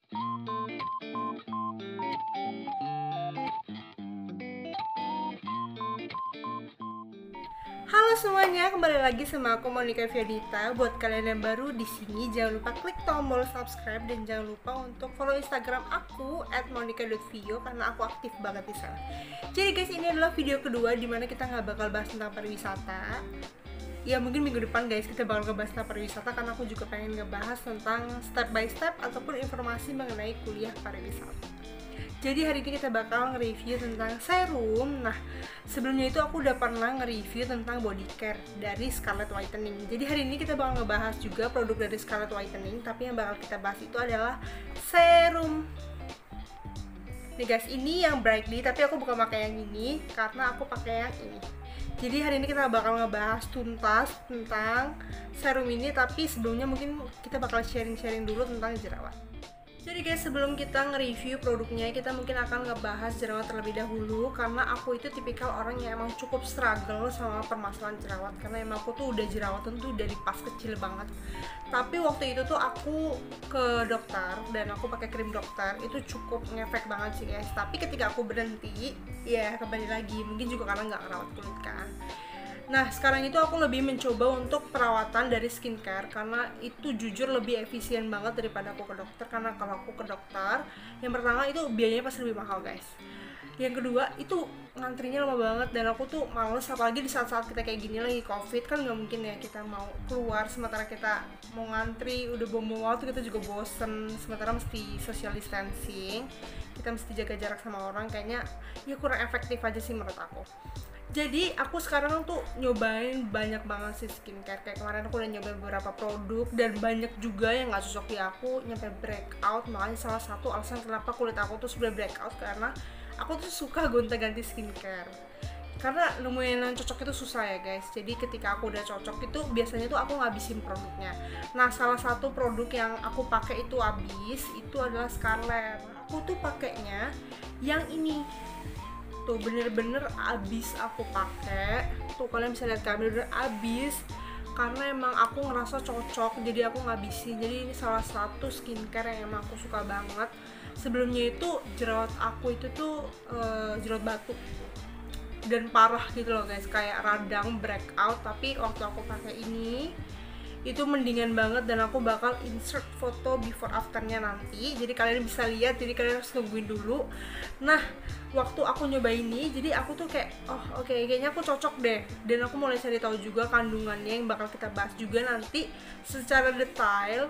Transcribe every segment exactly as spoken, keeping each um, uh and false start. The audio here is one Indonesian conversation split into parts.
Halo semuanya, kembali lagi sama aku Monica Fiodita. Buat kalian yang baru di sini, jangan lupa klik tombol subscribe dan jangan lupa untuk follow Instagram aku at monica dot video karena aku aktif banget di sana. Jadi guys, ini adalah video kedua dimana kita nggak bakal bahas tentang pariwisata. Ya mungkin minggu depan guys kita bakal ngebahas tentang pariwisata karena aku juga pengen ngebahas tentang step by step ataupun informasi mengenai kuliah pariwisata. Jadi hari ini kita bakal nge-review tentang serum. Nah, sebelumnya itu aku udah pernah nge-review tentang body care dari Scarlett Whitening. Jadi hari ini kita bakal ngebahas juga produk dari Scarlett Whitening, tapi yang bakal kita bahas itu adalah serum. Nih guys, ini yang brightly, tapi aku bukan pakai yang ini karena aku pakai yang ini. Jadi hari ini kita bakal ngebahas tuntas tentang serum ini, tapi sebelumnya mungkin kita bakal sharing-sharing dulu tentang jerawat. Jadi guys, sebelum kita nge-review produknya, kita mungkin akan ngebahas jerawat terlebih dahulu. Karena aku itu tipikal orang yang emang cukup struggle sama permasalahan jerawat. Karena emang aku tuh udah jerawatan tuh dari pas kecil banget. Tapi waktu itu tuh aku ke dokter dan aku pakai krim dokter, itu cukup ngefek banget sih guys. Tapi ketika aku berhenti, ya kembali lagi, mungkin juga karena nggak ngerawat kulit kan. Nah, sekarang itu aku lebih mencoba untuk perawatan dari skincare karena itu jujur lebih efisien banget daripada aku ke dokter. Karena kalau aku ke dokter, yang pertama itu biayanya pasti lebih mahal guys. Yang kedua itu ngantrinya lama banget dan aku tuh males, apalagi di saat-saat kita kayak gini lagi covid kan nggak mungkin ya kita mau keluar sementara kita mau ngantri, udah buang-buang waktu, kita juga bosen, sementara mesti social distancing, kita mesti jaga jarak sama orang, kayaknya ya kurang efektif aja sih menurut aku. Jadi aku sekarang tuh nyobain banyak banget sih skincare. Kayak kemarin aku udah nyobain beberapa produk dan banyak juga yang gak cocok di aku, nyampe breakout. Makanya salah satu alasan kenapa kulit aku tuh sebenernya breakout karena aku tuh suka gonta-ganti skincare. Karena nemuin yang cocok itu susah ya guys. Jadi ketika aku udah cocok itu biasanya tuh aku ngabisin produknya. Nah, salah satu produk yang aku pakai itu habis itu adalah Scarlett. Aku tuh pakainya yang ini. Tuh bener-bener abis aku pakai. Tuh kalian bisa lihat kan, bener-bener abis karena emang aku ngerasa cocok, jadi aku ngabisin. Jadi ini salah satu skincare yang emang aku suka banget. Sebelumnya itu jerawat aku itu tuh uh, jerawat batu dan parah gitu loh guys, kayak radang breakout. Tapi waktu aku pakai ini itu mendingan banget dan aku bakal insert foto before afternya nanti, jadi kalian bisa lihat, jadi kalian harus tungguin dulu. Nah, waktu aku nyoba ini, jadi aku tuh kayak oh oke okay, kayaknya aku cocok deh, dan aku mulai cari tahu juga kandungannya yang bakal kita bahas juga nanti secara detail.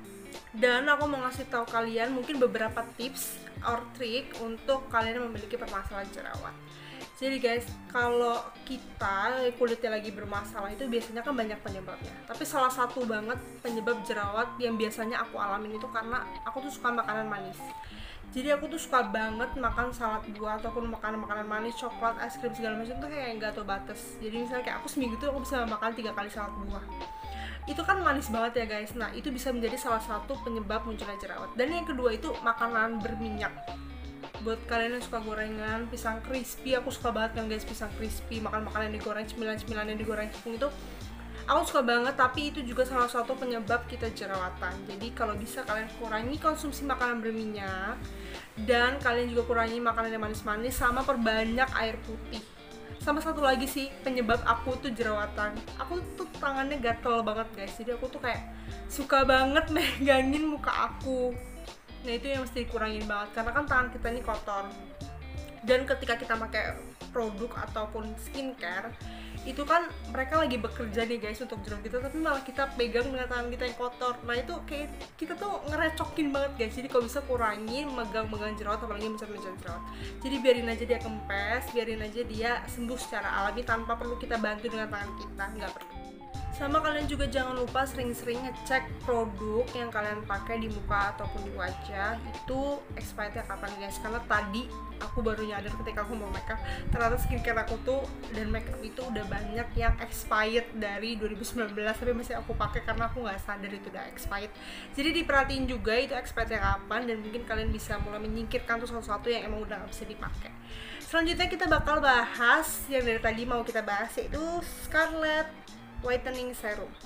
Dan aku mau ngasih tahu kalian mungkin beberapa tips or trick untuk kalian yang memiliki permasalahan jerawat. Jadi guys, kalau kita kulitnya lagi bermasalah itu biasanya kan banyak penyebabnya. Tapi salah satu banget penyebab jerawat yang biasanya aku alamin itu karena aku tuh suka makanan manis. Jadi aku tuh suka banget makan salad buah ataupun makanan-makanan manis, coklat, es krim segala macam tuh kayak nggak tahu batas. Jadi misalnya kayak aku seminggu tuh aku bisa makan tiga kali salad buah. Itu kan manis banget ya guys. Nah, itu bisa menjadi salah satu penyebab munculnya jerawat. Dan yang kedua itu makanan berminyak. Buat kalian yang suka gorengan, pisang crispy, aku suka banget kan guys pisang crispy, makan makanan yang digoreng, cemilan-cemilan yang digoreng tepung itu aku suka banget, tapi itu juga salah satu penyebab kita jerawatan. Jadi kalau bisa kalian kurangi konsumsi makanan berminyak dan kalian juga kurangi makanan yang manis-manis sama perbanyak air putih. Sama satu lagi sih penyebab aku tuh jerawatan, aku tuh tangannya gatel banget guys, jadi aku tuh kayak suka banget megangin muka aku. Nah, itu yang mesti dikurangin banget karena kan tangan kita ini kotor. Dan ketika kita pakai produk ataupun skincare, itu kan mereka lagi bekerja nih guys untuk jerawat kita, tapi malah kita pegang dengan tangan kita yang kotor. Nah, itu kayak kita tuh ngerecokin banget guys. Jadi kalau bisa kurangin megang-megang jerawat, apalagi mencet-mencet jerawat. Jadi biarin aja dia kempes, biarin aja dia sembuh secara alami tanpa perlu kita bantu dengan tangan kita, nggak perlu. Sama kalian juga jangan lupa sering-sering ngecek produk yang kalian pakai di muka ataupun di wajah itu expirednya kapan guys, karena tadi aku baru nyadar ketika aku mau makeup ternyata skincare aku tuh dan makeup itu udah banyak yang expired dari dua ribu sembilan belas tapi masih aku pakai karena aku nggak sadar itu udah expired. Jadi diperhatiin juga itu expirednya kapan dan mungkin kalian bisa mulai menyingkirkan tuh sesuatu yang emang udah nggak bisa dipakai. Selanjutnya kita bakal bahas yang dari tadi mau kita bahas, yaitu Scarlett Whitening Serum.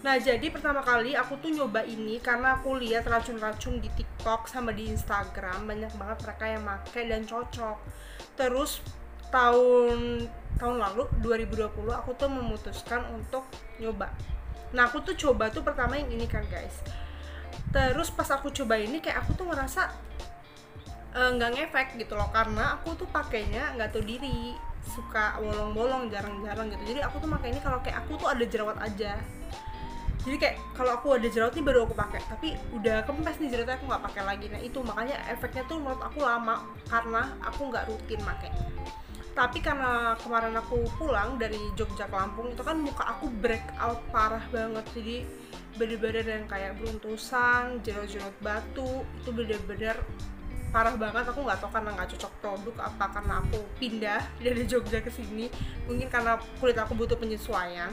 Nah, jadi pertama kali aku tuh nyoba ini karena aku lihat racun-racun di TikTok sama di Instagram, banyak banget mereka yang pakai dan cocok. Terus tahun tahun lalu dua ribu dua puluh aku tuh memutuskan untuk nyoba. Nah, aku tuh coba tuh pertama yang ini kan, guys. Terus pas aku coba ini kayak aku tuh ngerasa nggak uh, ngefek gitu loh, karena aku tuh pakainya nggak tahu diri, suka bolong-bolong jarang-jarang gitu. Jadi aku tuh pakai ini kalau kayak aku tuh ada jerawat aja. Jadi kayak kalau aku ada jerawat nih baru aku pakai, tapi udah kempes nih jerawatnya aku nggak pakai lagi. Nah itu makanya efeknya tuh menurut aku lama karena aku nggak rutin makainya. Tapi karena kemarin aku pulang dari Jogja ke Lampung itu kan muka aku breakout parah banget, jadi bener-bener yang kayak beruntusan, jerawat-jerawat batu, itu bener-bener parah banget. Aku nggak tahu karena nggak cocok produk apa karena aku pindah dari Jogja ke sini, mungkin karena kulit aku butuh penyesuaian.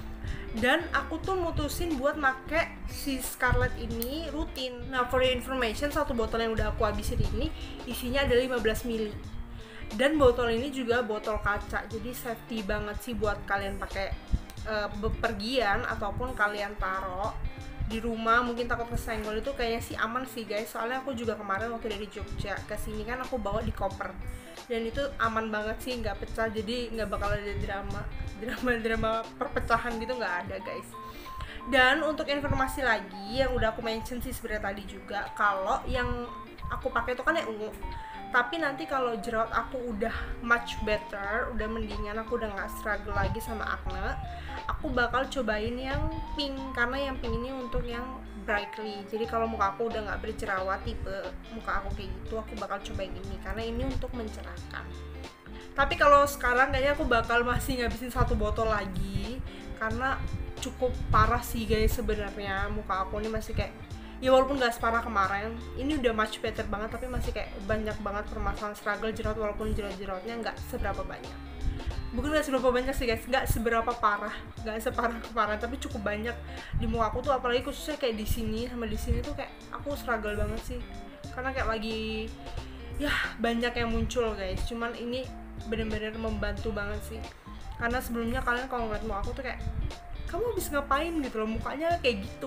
Dan aku tuh mutusin buat make si Scarlett ini rutin. Nah, for your information, satu botol yang udah aku habisin ini isinya ada lima belas mililiter. Dan botol ini juga botol kaca, jadi safety banget sih buat kalian pakai uh, bepergian ataupun kalian taruh di rumah, mungkin takut kesenggol. Itu kayaknya sih aman sih guys, soalnya aku juga kemarin waktu dari Jogja ke sini kan aku bawa di koper dan itu aman banget sih, nggak pecah, jadi nggak bakal ada drama drama drama perpecahan gitu, nggak ada guys. Dan untuk informasi lagi yang udah aku mention sih sebenarnya tadi juga, kalau yang aku pakai itu kan yang ungu, tapi nanti kalau jerawat aku udah much better, udah mendingan, aku udah nggak struggle lagi sama acne, aku bakal cobain yang pink, karena yang pink ini untuk yang brightly. Jadi kalau muka aku udah nggak berjerawat, tipe muka aku kayak gitu, aku bakal cobain ini karena ini untuk mencerahkan. Tapi kalau sekarang kayaknya aku bakal masih ngabisin satu botol lagi karena cukup parah sih guys sebenarnya. Muka aku ini masih kayak, ya walaupun gak separah kemarin, ini udah much better banget, tapi masih kayak banyak banget permasalahan struggle jerawat, walaupun jerawat-jerawatnya nggak seberapa banyak. Bukan nggak seberapa banyak sih guys, nggak seberapa parah, nggak separah kemarin, tapi cukup banyak di muka aku tuh, apalagi khususnya kayak di sini sama di sini tuh kayak aku struggle banget sih, karena kayak lagi ya banyak yang muncul guys. Cuman ini bener-bener membantu banget sih, karena sebelumnya kalian kalau ngeliat muka aku tuh kayak, kamu habis ngapain gitu loh, mukanya kayak gitu.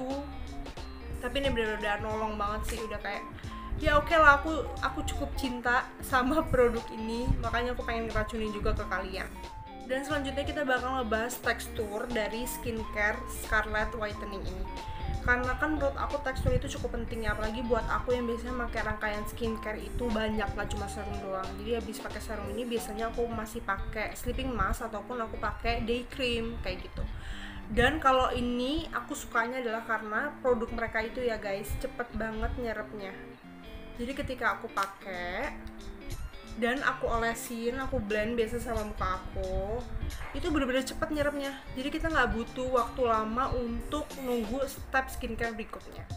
Tapi ini bener-bener udah nolong banget sih, udah kayak ya oke okay lah, aku aku cukup cinta sama produk ini, makanya aku pengen ngeracunin juga ke kalian. Dan selanjutnya kita bakal ngebahas tekstur dari skincare Scarlett Whitening ini, karena kan menurut aku tekstur itu cukup penting ya, apalagi buat aku yang biasanya pakai rangkaian skincare itu banyak, nggak cuma serum doang. Jadi habis pakai serum ini biasanya aku masih pakai sleeping mask ataupun aku pakai day cream kayak gitu. Dan kalau ini aku sukanya adalah karena produk mereka itu ya guys, cepet banget nyerapnya. Jadi ketika aku pakai dan aku olesin, aku blend biasa sama muka aku, itu bener-bener cepet nyerapnya. Jadi kita nggak butuh waktu lama untuk nunggu step skincare berikutnya.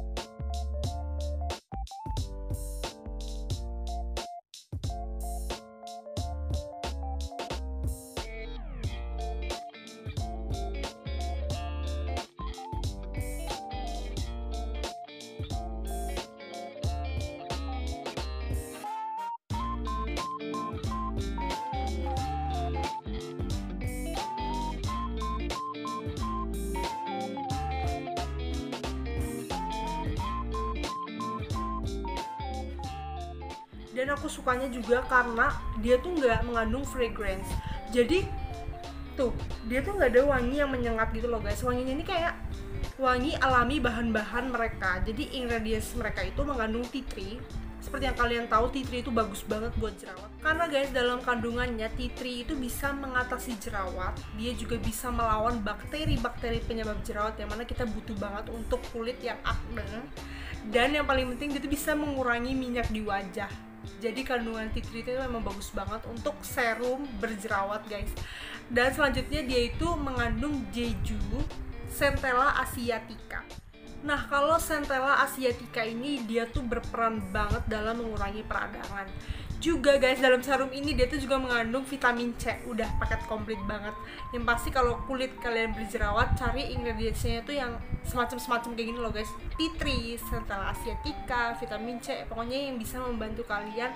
Dan aku sukanya juga karena dia tuh nggak mengandung fragrance, jadi tuh dia tuh nggak ada wangi yang menyengat gitu loh guys. Wanginya ini kayak wangi alami bahan-bahan mereka. Jadi ingredients mereka itu mengandung tea tree. Seperti yang kalian tahu, tea tree itu bagus banget buat jerawat, karena guys dalam kandungannya tea tree itu bisa mengatasi jerawat, dia juga bisa melawan bakteri-bakteri penyebab jerawat yang mana kita butuh banget untuk kulit yang acne. Dan yang paling penting dia tuh bisa mengurangi minyak di wajah. Jadi kandungan tea tree itu memang bagus banget untuk serum berjerawat guys. Dan selanjutnya dia itu mengandung jeju Centella asiatica. Nah kalau Centella asiatica ini dia tuh berperan banget dalam mengurangi peradangan. Juga guys dalam serum ini dia tuh juga mengandung vitamin C, udah paket komplit banget. Yang pasti kalau kulit kalian berjerawat, cari ingredientsnya itu yang semacam-semacam kayak gini loh guys. Tea tree, Centella asiatica, vitamin C, pokoknya yang bisa membantu kalian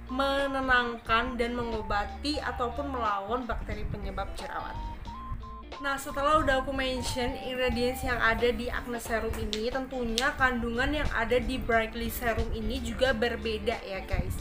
menenangkan dan mengobati ataupun melawan bakteri penyebab jerawat. Nah, setelah udah aku mention ingredients yang ada di Acne Serum ini, tentunya kandungan yang ada di Brightly Serum ini juga berbeda ya guys.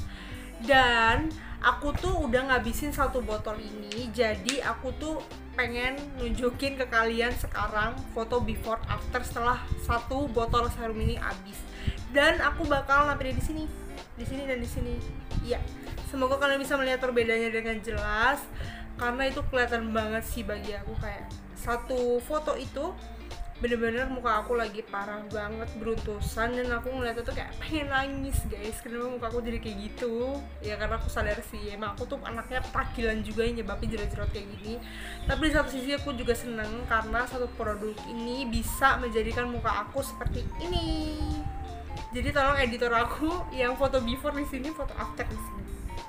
Dan aku tuh udah ngabisin satu botol ini, jadi aku tuh pengen nunjukin ke kalian sekarang foto before after setelah satu botol serum ini habis. Dan aku bakal nampilin di sini, di sini dan di sini. Iya, semoga kalian bisa melihat perbedaannya dengan jelas. Karena itu kelihatan banget sih bagi aku, kayak satu foto itu bener-bener muka aku lagi parah banget beruntusan, dan aku ngeliatnya tuh kayak pengen nangis guys. Kenapa muka aku jadi kayak gitu ya, karena aku sadar sih emang aku tuh anaknya petakilan juga yang nyebabin jerat-jerat kayak gini. Tapi di satu sisi aku juga seneng karena satu produk ini bisa menjadikan muka aku seperti ini. Jadi tolong editor aku yang foto before di sini, foto after di sini.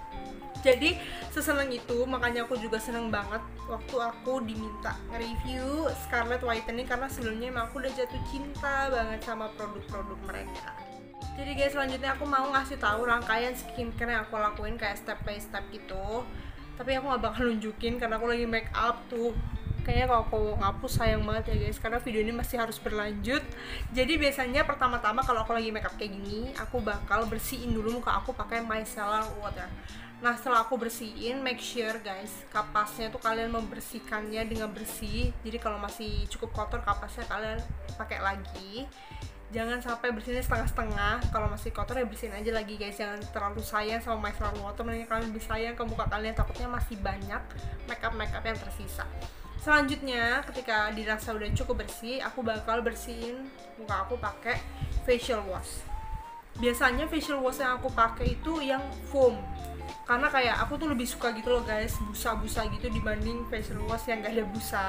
Jadi seseneng itu, makanya aku juga seneng banget waktu aku diminta nge-review Scarlett Whitening, karena sebelumnya emang aku udah jatuh cinta banget sama produk-produk mereka. Jadi guys, selanjutnya aku mau ngasih tahu rangkaian skincare yang aku lakuin kayak step by step gitu. Tapi aku gak bakal nunjukin karena aku lagi make up tuh. Kayaknya kalau aku ngapus sayang banget ya guys, karena video ini masih harus berlanjut. Jadi biasanya pertama-tama kalau aku lagi make up kayak gini, aku bakal bersihin dulu muka aku pakai micellar water. Nah, setelah aku bersihin, make sure guys, kapasnya tuh kalian membersihkannya dengan bersih. Jadi kalau masih cukup kotor kapasnya, kalian pakai lagi. Jangan sampai bersihnya setengah-setengah. Kalau masih kotor ya bersihin aja lagi guys. Jangan terlalu sayang sama micellar water, mending kalian lebih sayang ke muka kalian, takutnya masih banyak makeup-makeup yang tersisa. Selanjutnya, ketika dirasa udah cukup bersih, aku bakal bersihin muka aku pakai facial wash. Biasanya facial wash yang aku pakai itu yang foam, karena kayak aku tuh lebih suka gitu loh guys, busa-busa gitu dibanding facial wash yang gak ada busa.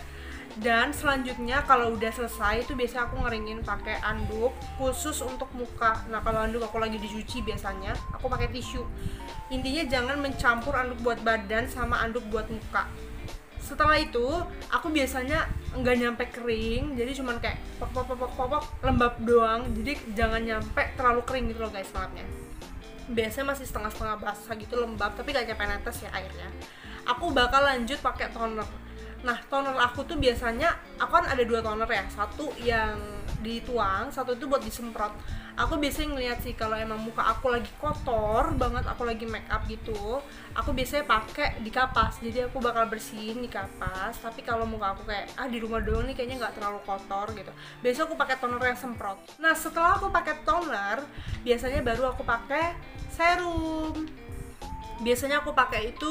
Dan selanjutnya kalau udah selesai itu biasanya aku ngeringin pakai anduk khusus untuk muka. Nah, kalau anduk aku lagi dicuci biasanya aku pakai tisu. Intinya jangan mencampur anduk buat badan sama anduk buat muka. Setelah itu aku biasanya nggak nyampe kering, jadi cuman kayak pok pok pok pok lembab doang. Jadi jangan nyampe terlalu kering gitu loh guys lapnya. Biasanya masih setengah-setengah basah gitu, lembab, tapi gak nyampe netes ya airnya. Aku bakal lanjut pakai toner. Nah, toner aku tuh biasanya, aku kan ada dua toner ya, satu yang dituang, satu itu buat disemprot. Aku biasanya ngeliat sih kalau emang muka aku lagi kotor banget, aku lagi make up gitu, aku biasanya pakai di kapas. Jadi aku bakal bersihin di kapas. Tapi kalau muka aku kayak ah di rumah doang nih kayaknya nggak terlalu kotor gitu, biasanya aku pakai toner yang semprot. Nah, setelah aku pakai toner, biasanya baru aku pakai serum. Biasanya aku pakai itu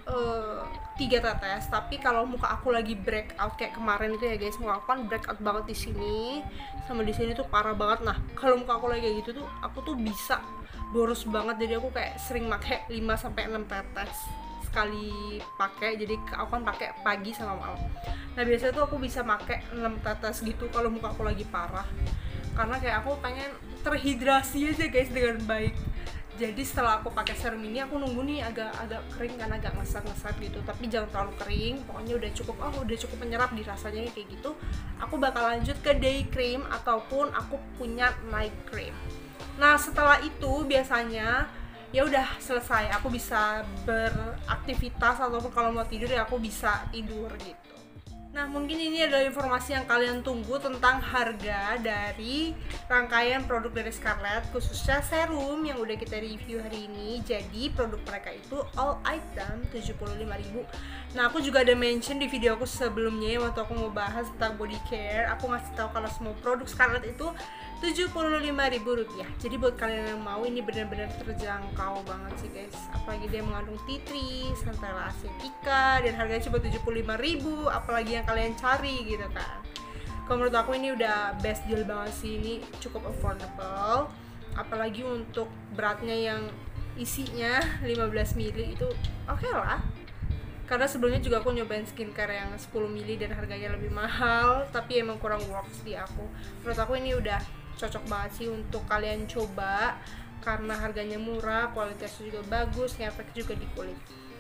uh, tiga tetes. Tapi kalau muka aku lagi breakout kayak kemarin itu ya guys, muka aku kan breakout banget di sini sama di sini tuh parah banget. Nah, kalau muka aku lagi kayak gitu tuh aku tuh bisa boros banget. Jadi aku kayak sering pakai lima sampai enam tetes sekali pakai. Jadi aku kan pakai pagi sama malam. Nah, biasanya tuh aku bisa pakai enam tetes gitu kalau muka aku lagi parah. Karena kayak aku pengen terhidrasi aja guys dengan baik. Jadi setelah aku pakai serum ini, aku nunggu nih agak agak kering kan, agak ngeset-ngeset gitu, tapi jangan terlalu kering. Pokoknya udah cukup, oh udah cukup menyerap di rasanya kayak gitu. Aku bakal lanjut ke day cream ataupun aku punya night cream. Nah, setelah itu biasanya ya udah selesai, aku bisa beraktivitas ataupun kalau mau tidur ya aku bisa tidur gitu. Nah, mungkin ini adalah informasi yang kalian tunggu tentang harga dari rangkaian produk dari Scarlett, khususnya serum yang udah kita review hari ini. Jadi produk mereka itu all item tujuh puluh lima ribu. Nah, aku juga ada mention di video aku sebelumnya waktu aku mau bahas tentang body care. Aku ngasih tahu kalau semua produk Scarlett itu tujuh puluh lima ribu rupiah. Jadi buat kalian yang mau, ini benar-benar terjangkau banget sih guys. Apalagi dia mengandung tea tree, centella acetica, dan harganya cuma tujuh puluh lima ribu. Apalagi yang kalian cari gitu kan. Kalau menurut aku ini udah best deal banget sih. Ini cukup affordable. Apalagi untuk beratnya yang isinya lima belas mililiter itu oke okay lah. Karena sebelumnya juga aku nyobain skincare yang sepuluh mililiter dan harganya lebih mahal, tapi emang kurang works di aku. Menurut aku ini udah cocok banget sih untuk kalian coba, karena harganya murah, kualitasnya juga bagus, ngefek juga di kulit.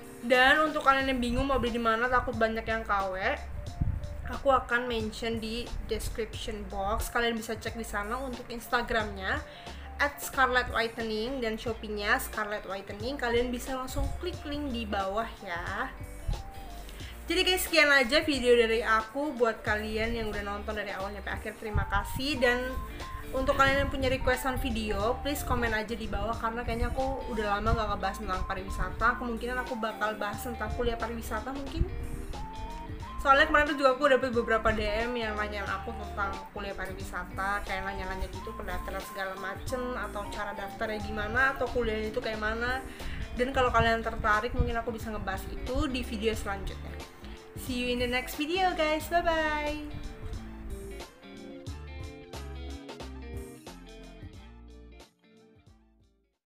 Dan untuk kalian yang bingung mau beli di mana, takut banyak yang K W, aku akan mention di description box. Kalian bisa cek di sana untuk Instagramnya at Scarlett Whitening dan Shopee-nya Scarlett Whitening. Kalian bisa langsung klik link di bawah ya. Jadi guys, sekian aja video dari aku buat kalian yang udah nonton dari awal sampai akhir. Terima kasih. Dan untuk kalian yang punya requestan video, please komen aja di bawah, karena kayaknya aku udah lama gak ngebahas tentang pariwisata. Kemungkinan aku bakal bahas tentang kuliah pariwisata mungkin. Soalnya kemarin tuh juga aku dapet beberapa D M yang nanyain aku tentang kuliah pariwisata, kayak nanya-nanya gitu pendaftaran segala macem, atau cara daftarnya gimana, atau kuliahnya itu kayak mana. Dan kalau kalian tertarik, mungkin aku bisa ngebahas itu di video selanjutnya. See you in the next video guys, bye bye.